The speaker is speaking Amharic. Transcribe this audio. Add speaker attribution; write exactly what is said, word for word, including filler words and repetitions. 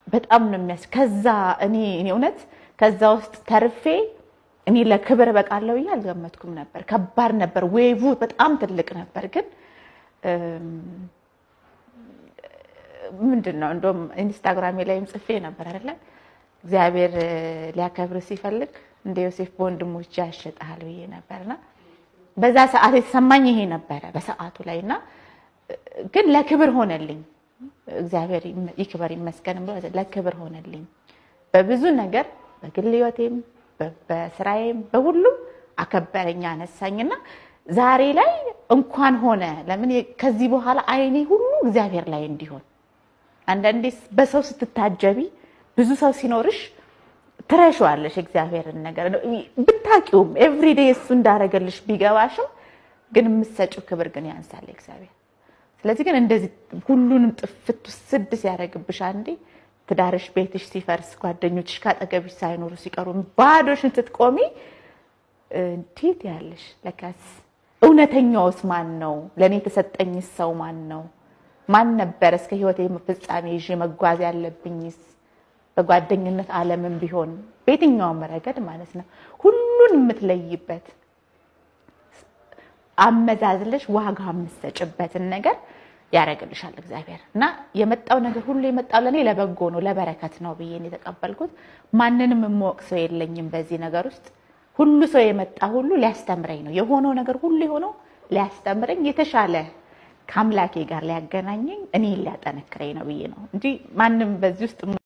Speaker 1: በጣም ነው የሚያስ ከዛ እኔ እኔ እውነት ከዛ ውስጥ ተርፌ እኔ ለክብር በቃለው ያልገመትኩም ነበር ከባድ ነበር ዌቭ በጣም ትልቅ ነበር ግን ምንድነው እንደም ኢንስታግራም ላይም ጽፌ ነበር አይደለ እግዚአብሔር ሊያከብር ሲፈልግ እንደ ዮሴፍ ወንድሞች ያሸጣል ብዬ ነበርና በዛ ሰዓት የተሰማኝ ይሄ ነበር በሰዓቱ ላይና ግን ለክብር ሆነልኝ እግዚአብሔር ይክበር ይመስገን ብሎ ለክብር ሆነልኝ በብዙ ነገር በግል ህይወቴም በስራዬም በሁሉም አከበረኛ አነሳኝና ዛሬ ላይ እንኳን ሆነ ለምን ከዚህ በኋላ አይኔ ሁሉ እግዚአብሔር ላይ እንዲሆን አንዳንዴስ በሰው ስትታጀቢ ብዙ ሰው ሲኖርሽ ትረሻዋለሽ እግዚአብሔርን ነገር ብታቂውም ኤቭሪ ዴይ እሱ እንዳረገልሽ ቢገባሽም ግን ምሰጪው ክብር ግን ያንሳል እግዚአብሔር ስለዚህ ግን እንደዚህ ሁሉንም ጥፍት ስድስ ያረግብሽ አንዴ ትዳርሽ ቤትሽ ሲፈርስ ጓደኞችሽ ካጠገብሽ ሳይኖሩ ሲቀሩ ባዶሽን ስትቆሚ እንዴት ያለሽ ለካስ እውነተኛውስ ማን ነው ለኔ ተሰጠኝ ሰው ማን ነው ማን ነበር እስከ ህይወቴ ፍጻሜ ይዤ መጓዝ ያለብኝስ በጓደኝነት ዓለምን ቢሆን በየትኛውም ረገድ ማለት ነው ሁሉን የምትለይበት አመዛዝለሽ ዋጋ የምትሰጭበትን ነገር ያረጋግልሻል እግዚአብሔር እና የመጣው ነገር ሁሉ የመጣው ለኔ ለበጎ ነው ለበረከት ነው ብዬ ነው ተቀበልኩት ማንንም የምወቅሰው የለኝም በዚህ ነገር ውስጥ ሁሉ ሰው የመጣ ሁሉ ሊያስተምረኝ ነው የሆነው ነገር ሁሉ የሆነው ሊያስተምረኝ የተሻለ ካምላኬ ጋር ሊያገናኘኝ እኔ ሊያጠነክረኝ ነው ብዬ ነው እንጂ ማንንም በዚህ ውስጥ